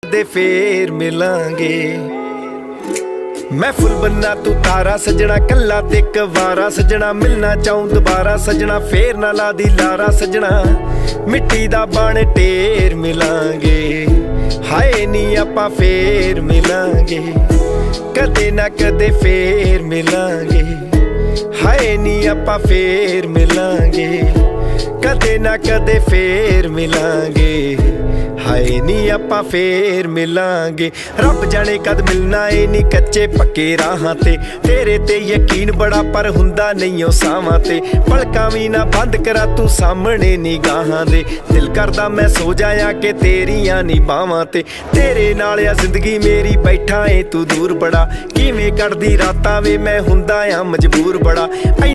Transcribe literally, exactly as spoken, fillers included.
दे फेर मिलांगे। मैं फुल बन्ना तू तारा सजना, कल्ला ते कवारा सजना, मिलना चाहूं दोबारा सजना, फेर ना ला दी लारा सजना, मिट्टी दा बन ढेर मिलांगे। हाय नी आपां फेर मिलांगे, कदे ना कदे फेर मिलांगे। हाय नी आपां फेर मिलांगे, कदे ना कदे फेर मिलांगे। हाय नी आपां फेर मिलांगे। रब जाने कद मिलना ए नी कच्चे पक्के राहां ते, तेरे ते यकीन बड़ा पर हुंदा नहीं ओ सावां ते। पलकां भी ना बंद करा तू सामने निगाहां दे, दिल करदा मैं सो जाया कि तेरियां नी बावां ते। तेरे नाल आ जिंदगी मेरी बैठा ए तू दूर बड़ा, किवें कटदी रातां वे मैं हुंदा आ मजबूर बड़ा।